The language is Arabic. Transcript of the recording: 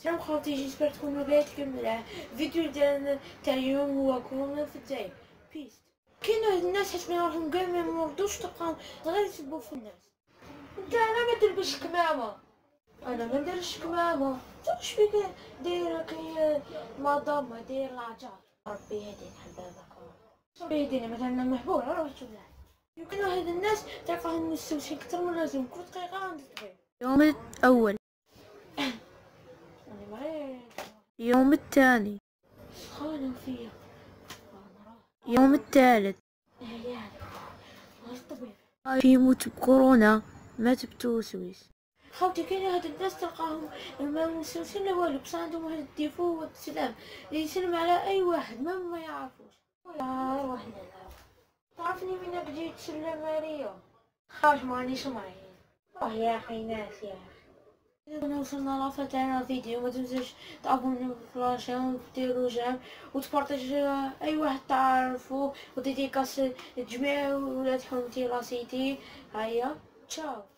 سلام خواتي، جيسبر تكونوا بيتكم مليح. الفيديو ديالنا تاع اليوم هو كورونا في الجزائر. بيس. كاين هاد الناس حيت ما يروحهم كاع ما مرضوش تلقاهم غير يسبوا في الناس. انت انا ما تلبسش كمامه، انا ما نديرش كمامه. واش فيك داير كي مدام داير العجار؟ ربي يهديك حبابك، ربي يهدينا. مثلا محبوب روح شوف لها. يمكن هاد الناس تلقاهم مستوشين كتر من لازم، كل دقيقه عندك طبيب. اليوم الأول، انا مريض. اليوم الثاني، سخانه فيا. اليوم الثالث. يعني غير الطبيب. في يموت بكورونا، مات بتوسويس. خوتي كاين هاد الناس تلقاهم ما مستوشين لا والو، بصح عندهم واحد الديفو والسلام اللي يسلم على اي واحد ما يعرفوش. روح نلعب. تعرفني من بديت تسلم عليا؟ خارج مانيش مريض. يا اخي ناس يا اخي. إذا وصلنا لافا تاع الفيديو، ما تنساش تابونيو بالاشين وديرو جيم وتبارطاجيو اي واحد تعرفو وديديكاس لجميع ولاد حومتي لاسيتي. هيا تشاو.